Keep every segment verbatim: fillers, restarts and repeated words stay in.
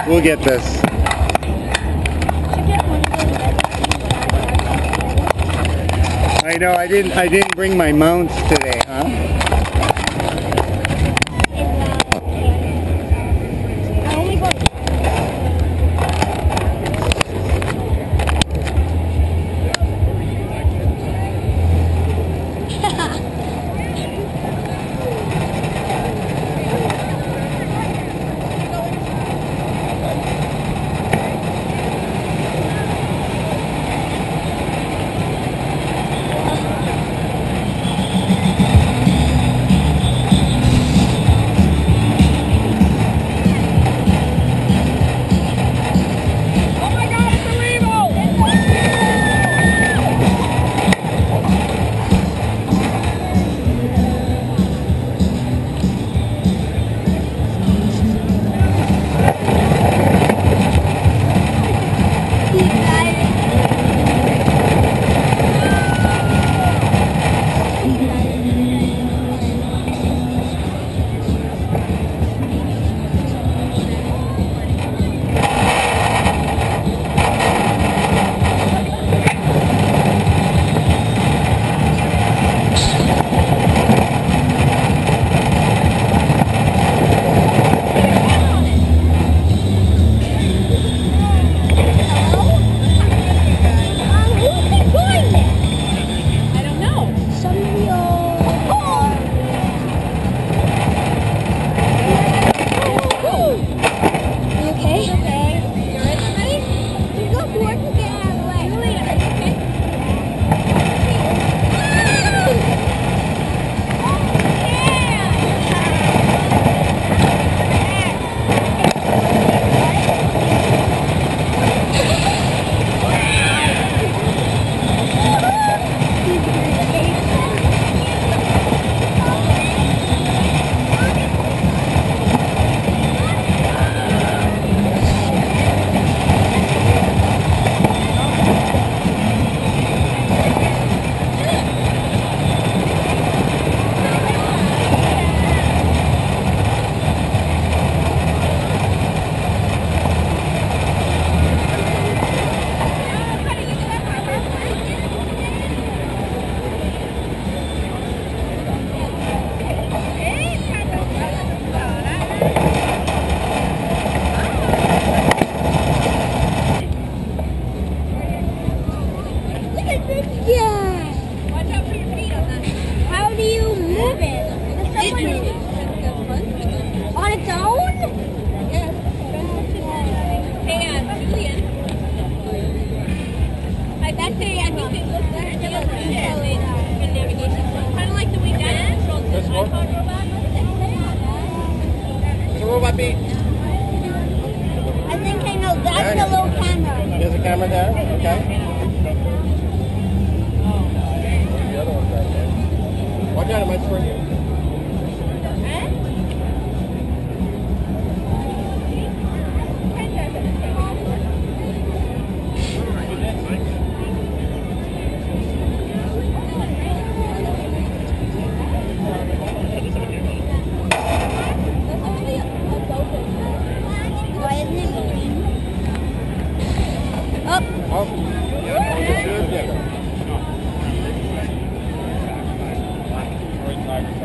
We'll get this. I know I didn't I didn't bring my mounts today, huh? Robot beat. I think I know. That's okay. The little camera. There's a camera there. Okay. The other one's right there. Watch out, it might spring you. Oh, yeah, you should, yeah.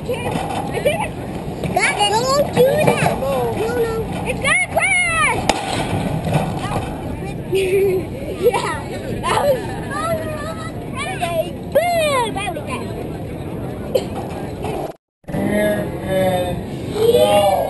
kid. I think it's... Got it. Don't do that. No, no. It's gonna crash. Yeah. That was... Okay. Boom. That was that. Here and go.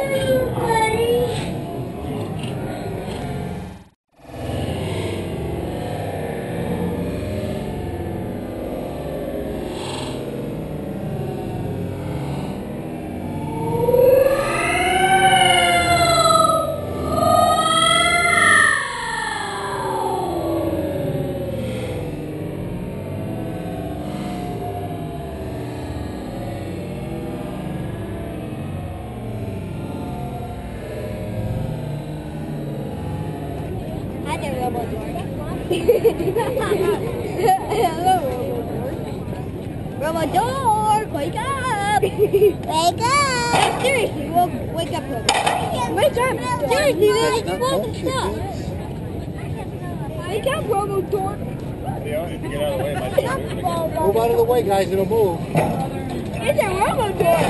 Hi there, Robo Dork. Hello, Robo Dork. Robo Dork, wake up! Wake up! Seriously, well, wake up, Robo. Wake up! Seriously, there's explosive stuff. Wake up, Robo Dork. Yeah, if you get out of the way, my Move out of the way, guys, it'll move. It's a Robo Dork.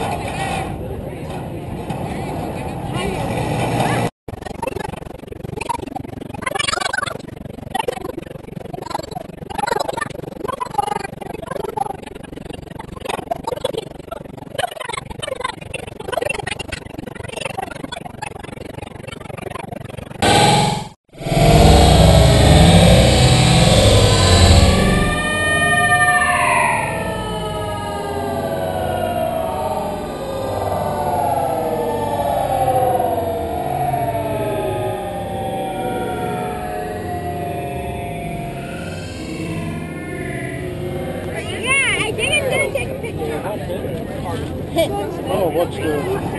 Oh, what's the...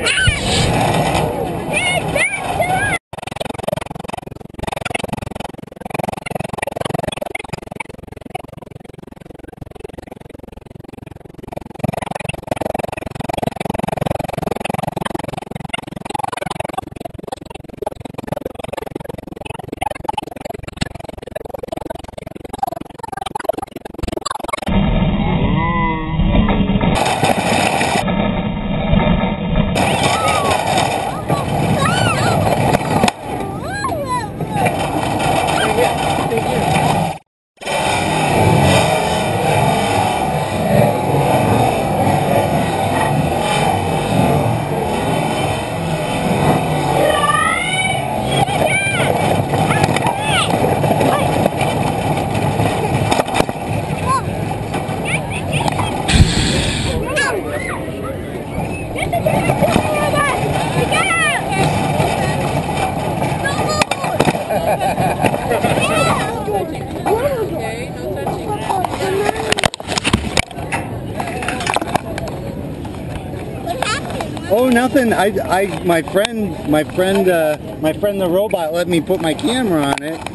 Oh, nothing. I, I, my friend, my friend, uh, my friend, the robot, let me put my camera on it,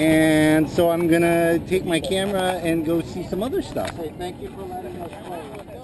and so I'm gonna take my camera and go see some other stuff. Hey, thank you for letting us play with that.